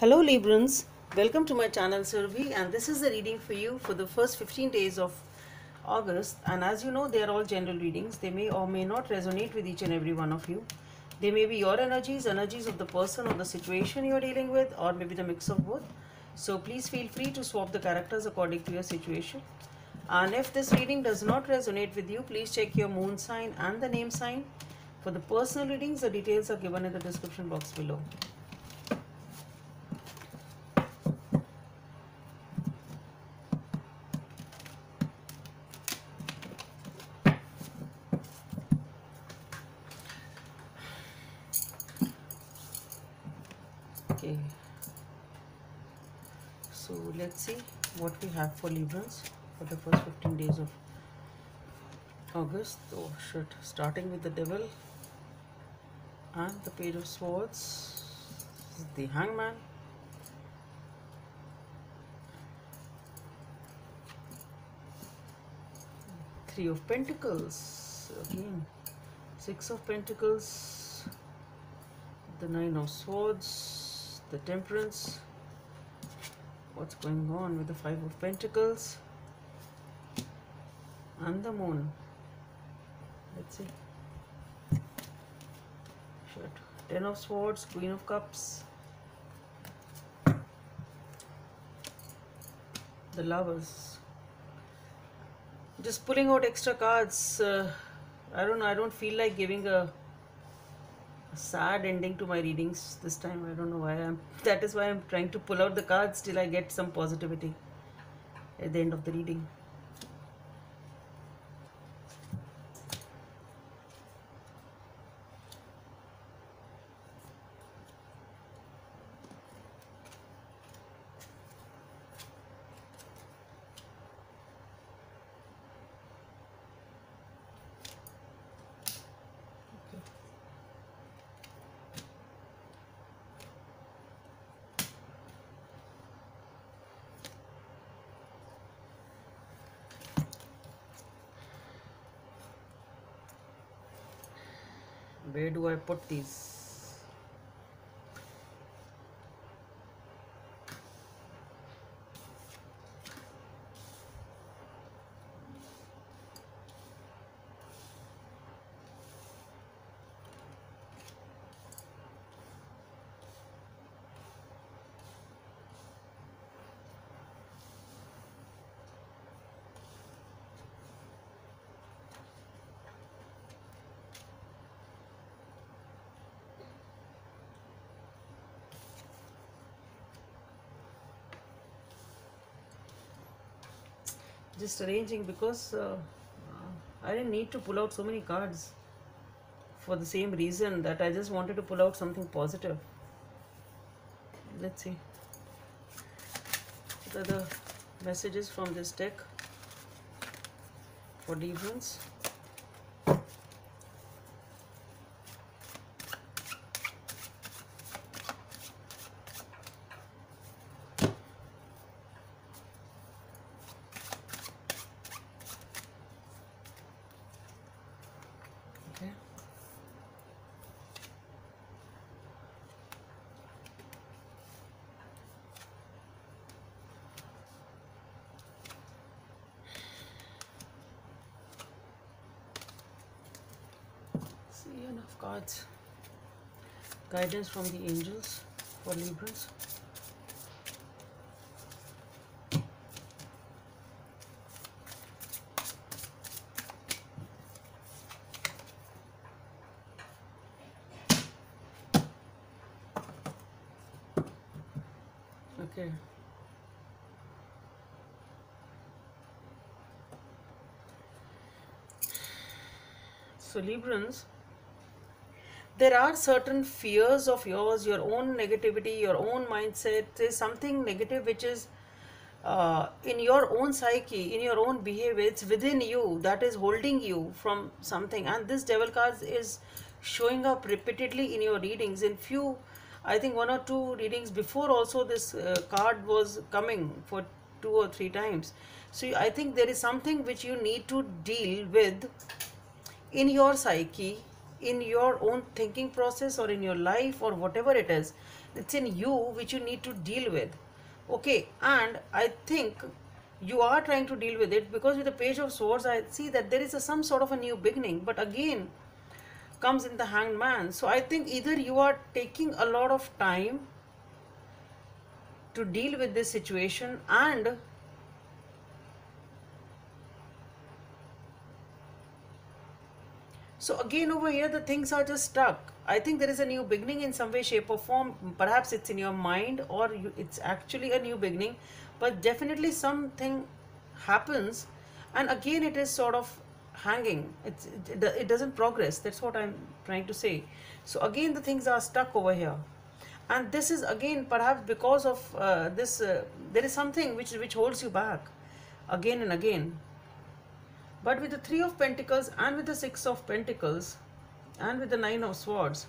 Hello Librans, welcome to my channel Survi, and this is the reading for you for the first 15 days of August. And as you know, they are all general readings. They may or may not resonate with each and every one of you. They may be your energies of the person or the situation you are dealing with, or maybe the mix of both. So please feel free to swap the characters according to your situation. And if this reading does not resonate with you, please check your moon sign and the name sign. For the personal readings, the details are given in the description box below. Okay, so let's see what we have for Librans for the first 15 days of August. Oh shit, starting with the Devil and the Page of Swords, the Hangman, Three of Pentacles, again Six of Pentacles, the Nine of Swords, the Temperance. What's going on with the Five of Pentacles and the Moon? Let's see. Shit. Ten of Swords, Queen of Cups, the Lovers. Just pulling out extra cards. I don't feel like giving a sad ending to my readings this time. I don't know why. That is why I'm trying to pull out the cards till I get some positivity at the end of the reading. Where do I put these? Just arranging because I didn't need to pull out so many cards for the same reason that I just wanted to pull out something positive. Let's see. What are the messages from this deck for Librans? Okay. See, enough cards. Guidance from the angels for Librans. Okay. So Librans, there are certain fears of yours, your own negativity, your own mindset. There's something negative which is in your own psyche, in your own behavior. It's within you that is holding you from something. And this Devil card is showing up repeatedly in your readings. In few, I think one or two readings before also this card was coming for 2 or 3 times. So I think there is something which you need to deal with in your psyche in your own thinking process or in your life or whatever it is. It's in you which you need to deal with. Okay, and I think you are trying to deal with it, because with the Page of Swords I see that there is some sort of a new beginning, but again comes in the Hanged Man. So I think either you are taking a lot of time to deal with this situation, and so again over here the things are just stuck. I think there is a new beginning in some way, shape or form. Perhaps it's in your mind, or it's actually a new beginning, but definitely something happens, and again it is sort of hanging. It doesn't progress. That's what I'm trying to say. So again the things are stuck over here, and this is again perhaps because of this. There is something which holds you back again and again. But with the Three of Pentacles and with the Six of Pentacles and with the Nine of Swords,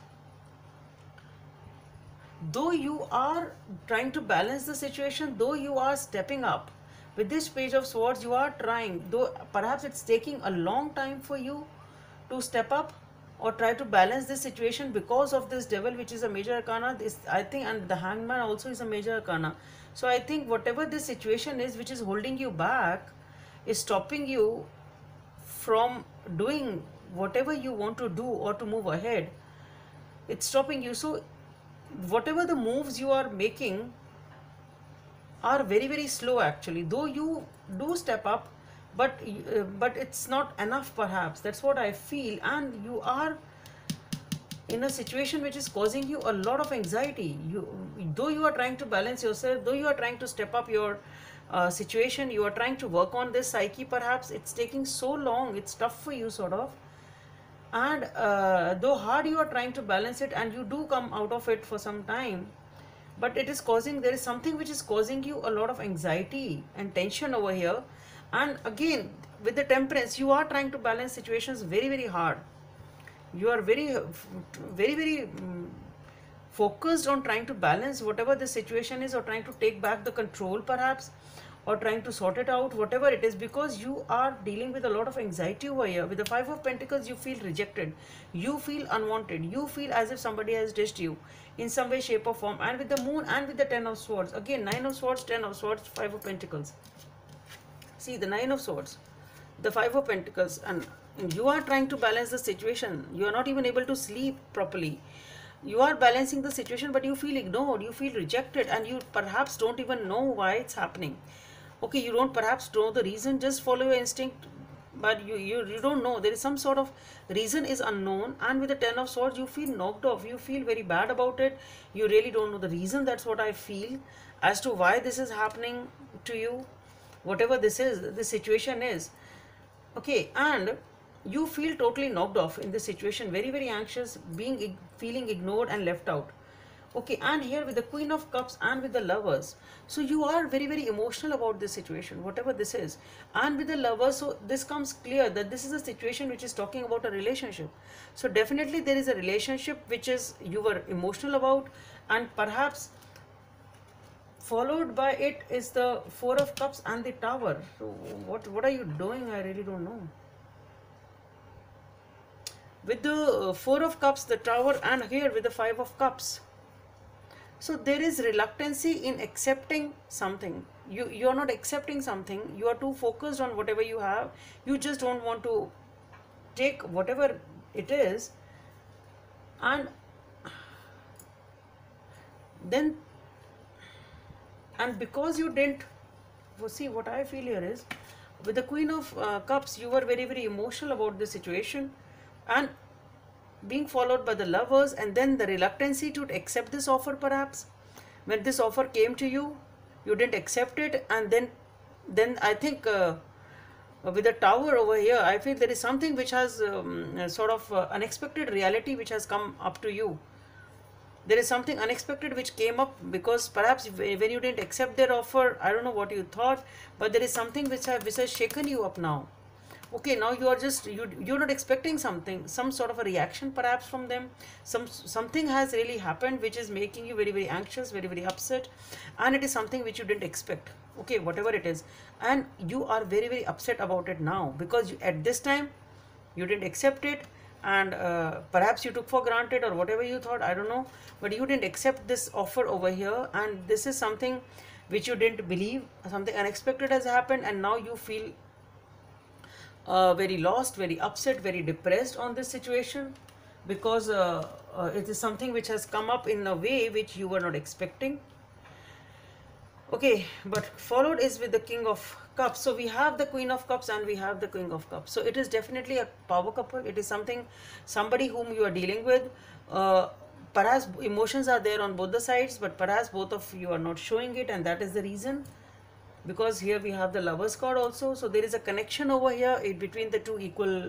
though you are trying to balance the situation, though you are stepping up, with this Page of Swords you are trying, though perhaps it's taking a long time for you to step up or try to balance this situation because of this Devil, which is a major arcana, this I think, and the Hangman also is a major arcana. So I think whatever this situation is which is holding you back, is stopping you from doing whatever you want to do or to move ahead. It's stopping you. So whatever the moves you are making are very, very slow actually, though you do step up, but it's not enough perhaps. That's what I feel. And you are in a situation which is causing you a lot of anxiety. Though you are trying to balance yourself, though you are trying to step up your situation, you are trying to work on this psyche, perhaps it's taking so long, it's tough for you sort of. And though hard you are trying to balance it, and you do come out of it for some time, but it is causing, there is something which is causing you a lot of anxiety and tension over here. And again with the Temperance, you are trying to balance situations very, very hard. You are very focused on trying to balance whatever the situation is, or trying to take back the control perhaps, or trying to sort it out, whatever it is, because you are dealing with a lot of anxiety over here. With the Five of Pentacles, you feel rejected, you feel unwanted, you feel as if somebody has ditched you in some way, shape or form. And with the Moon and with the Ten of Swords, again Nine of Swords, Ten of Swords, Five of Pentacles. See, the Nine of Swords, the Five of Pentacles, and you are trying to balance the situation. You are not even able to sleep properly. You are balancing the situation, but you feel ignored, you feel rejected, and you perhaps don't even know why it's happening. Okay, you don't perhaps know the reason, just follow your instinct, but you don't know. There is some sort of reason is unknown. And with the Ten of Swords, you feel knocked off, you feel very bad about it. You really don't know the reason. That's what I feel as to why this is happening to you, whatever this is, this situation is. Okay, and you feel totally knocked off in this situation, very, very anxious, feeling ignored and left out. Okay, and here with the Queen of Cups and with the Lovers, so you are very, very emotional about this situation, whatever this is. And with the Lovers, so this comes clear that this is a situation which is talking about a relationship. So definitely there is a relationship which is you were emotional about, and perhaps followed by it is the Four of Cups and the Tower. So what are you doing? I really don't know. With the Four of Cups, the Tower, and here with the Five of Cups, so there is reluctancy in accepting something. You are not accepting something. You are too focused on whatever you have. You just don't want to take whatever it is. And then, and because you didn't, see what I feel here is, with the Queen of Cups, you were very, very emotional about the situation, and being followed by the Lovers, and then the reluctancy to accept this offer. Perhaps when this offer came to you, you didn't accept it, and then I think with the Tower over here, I feel there is something which has sort of unexpected reality which has come up to you. There is something unexpected which came up, because perhaps when you didn't accept their offer, I don't know what you thought, but there is something which has shaken you up now. Okay, now you are just, you're not expecting something, some sort of a reaction perhaps from them. Something has really happened which is making you very, very anxious, very, very upset, and it is something which you didn't expect. Okay, whatever it is, and you are very, very upset about it now, because at this time you didn't accept it, and perhaps you took for granted or whatever you thought, I don't know, but you didn't accept this offer over here, and this is something which you didn't believe. Something unexpected has happened, and now you feel very lost, very upset, very depressed on this situation, because it is something which has come up in a way which you were not expecting. Okay, but followed is with the King of Cups. So we have the Queen of Cups and we have the King of Cups. So it is definitely a power couple. It is somebody whom you are dealing with. Perhaps emotions are there on both the sides, but perhaps both of you are not showing it, and that is the reason. Because here we have the Lovers card also. So there is a connection over here between the two equal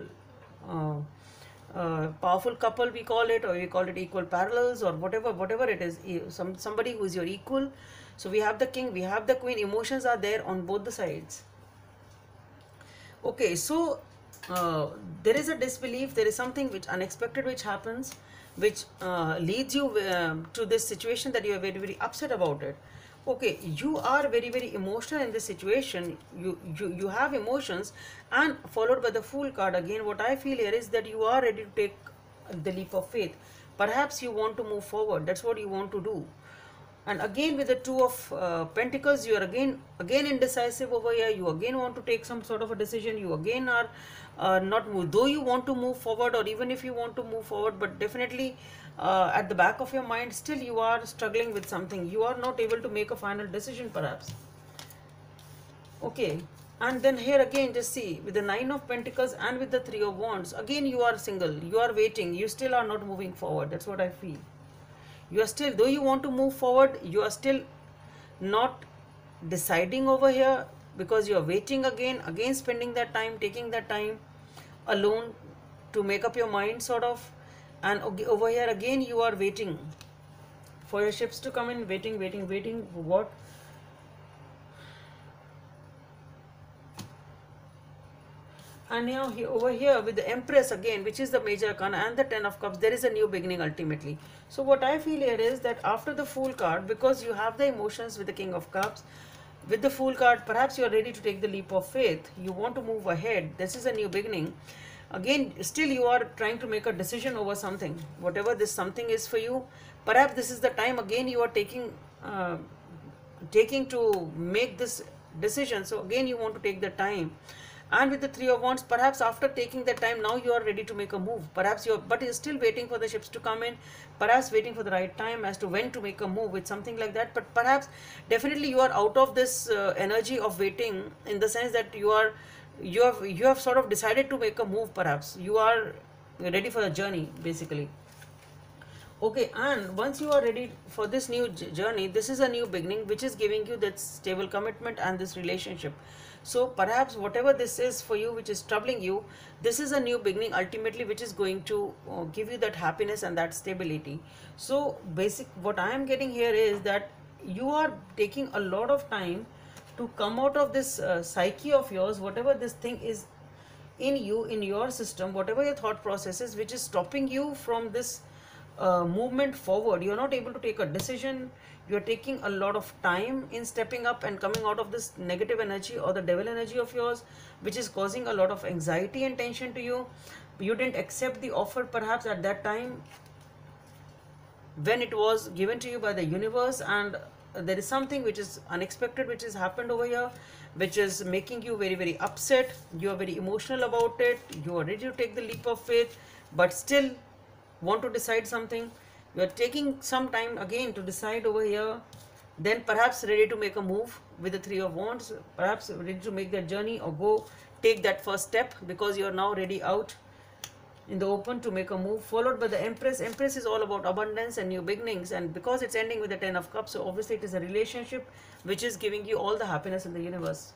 powerful couple, we call it, or we call it equal parallels, or whatever it is, somebody who is your equal. So we have the King, we have the Queen. Emotions are there on both the sides. Okay, so there is a disbelief, there is something which unexpected which happens, which leads you to this situation that you are very, very upset about it. Okay, you are very, very emotional in this situation. You have emotions, and followed by the Fool card. Again, what I feel here is that you are ready to take the leap of faith. Perhaps you want to move forward. That's what you want to do. And again, with the Two of Pentacles, you are again indecisive over here. You again want to take some sort of a decision. You again are not move, though you want to move forward, or even if you want to move forward, but definitely at the back of your mind, still you are struggling with something. You are not able to make a final decision, perhaps. Okay, and then here again, just see, with the Nine of Pentacles and with the Three of Wands, again you are single. You are waiting. You still are not moving forward. That's what I feel. You are still, though you want to move forward, you are still not deciding over here, because you are waiting again spending that time, taking that time alone to make up your mind, sort of. And over here again you are waiting for your ships to come in, waiting for what? And now over here with the Empress again, which is the major arcana, and the Ten of Cups, there is a new beginning ultimately. So what I feel here is that after the Fool card, because you have the emotions with the King of Cups, with the Fool card, perhaps you are ready to take the leap of faith. You want to move ahead. This is a new beginning. Again, still you are trying to make a decision over something. Whatever this something is for you, perhaps this is the time again you are taking to make this decision. So again you want to take the time. And with the Three of Wands, perhaps after taking the time, now you are ready to make a move. Perhaps but you're still waiting for the ships to come in, perhaps waiting for the right time as to when to make a move with something like that. But perhaps definitely you are out of this energy of waiting, in the sense that you have sort of decided to make a move. Perhaps you are ready for the journey, basically. Okay, and once you are ready for this new journey, this is a new beginning which is giving you that stable commitment and this relationship. So perhaps whatever this is for you which is troubling you, this is a new beginning ultimately which is going to give you that happiness and that stability. So what I am getting here is that you are taking a lot of time to come out of this psyche of yours, whatever this thing is in you, in your system, whatever your thought process is, which is stopping you from this movement forward. You're not able to take a decision. You're taking a lot of time in stepping up and coming out of this negative energy or the devil energy of yours, which is causing a lot of anxiety and tension to you. You didn't accept the offer perhaps at that time when it was given to you by the universe, and there is something which is unexpected which has happened over here, which is making you very, very upset. You are very emotional about it. You are ready to take the leap of faith, but still want to decide something. You are taking some time again to decide over here, then perhaps ready to make a move with the Three of Wands, perhaps ready to make that journey or go take that first step, because you are now ready out in the open to make a move, followed by the Empress. Empress is all about abundance and new beginnings, and because it's ending with the Ten of Cups, so obviously it is a relationship which is giving you all the happiness in the universe.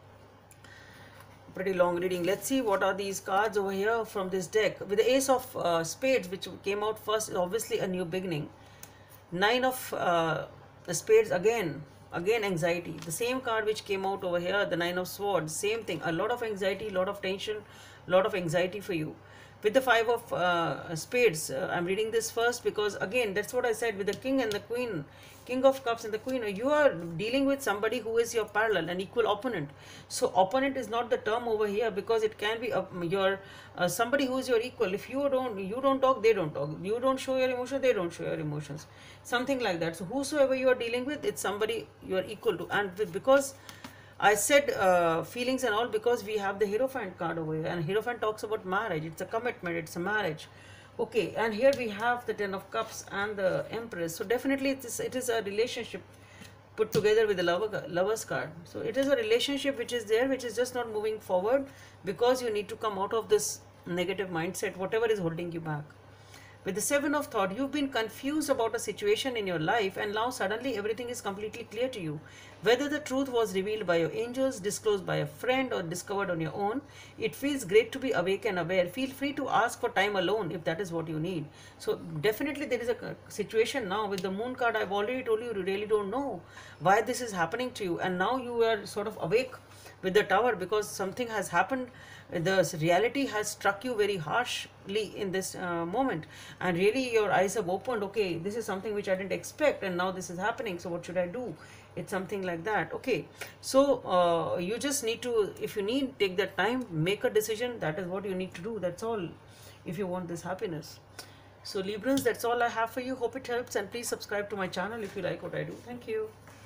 Pretty long reading. Let's see what are these cards over here from this deck. With the Ace of Spades, which came out first, is obviously a new beginning. Nine of Spades, again anxiety. The same card which came out over here, the Nine of Swords, same thing. A lot of anxiety, lot of tension, lot of anxiety for you. With the five of spades, I'm reading this first because again that's what I said with the king and the queen, king of cups and the queen. You are dealing with somebody who is your parallel, an equal opponent. So opponent is not the term over here, because it can be your somebody who is your equal. If you don't talk, they don't talk. You don't show your emotion, they don't show your emotions, something like that. So whosoever you are dealing with, it's somebody you are equal to. And because I said feelings and all, because we have the Hierophant card over here, and Hierophant talks about marriage. It's a commitment, it's a marriage. Okay, and here we have the Ten of Cups and the Empress. So definitely it is a relationship put together with the lover's card. So it is a relationship which is there, which is just not moving forward, because you need to come out of this negative mindset, whatever is holding you back. With the Seven of Thought, you've been confused about a situation in your life, and now suddenly everything is completely clear to you. Whether the truth was revealed by your angels, disclosed by a friend, or discovered on your own, it feels great to be awake and aware. Feel free to ask for time alone if that is what you need. So definitely there is a situation now with the Moon card. I've already told you, you really don't know why this is happening to you, and now you are sort of awake with the Tower, because something has happened. The reality has struck you very harshly in this moment, and really your eyes have opened. Okay, this is something which I didn't expect, and now this is happening, so what should I do? It's something like that. Okay, so you just need to, if you need, take that time, make a decision. That is what you need to do. That's all, if you want this happiness. So Librans, that's all I have for you. Hope it helps, and please subscribe to my channel if you like what I do. Thank you.